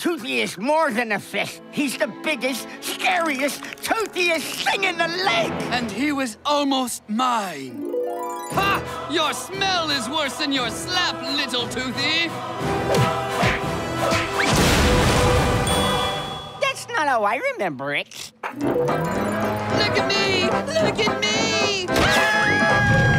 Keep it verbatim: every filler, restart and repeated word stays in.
Toothy is more than a fish. He's the biggest, scariest, toothiest thing in the lake! And he was almost mine. Ha! Your smell is worse than your slap, little Toothy! That's not how I remember it. Look at me! Look at me! Ah!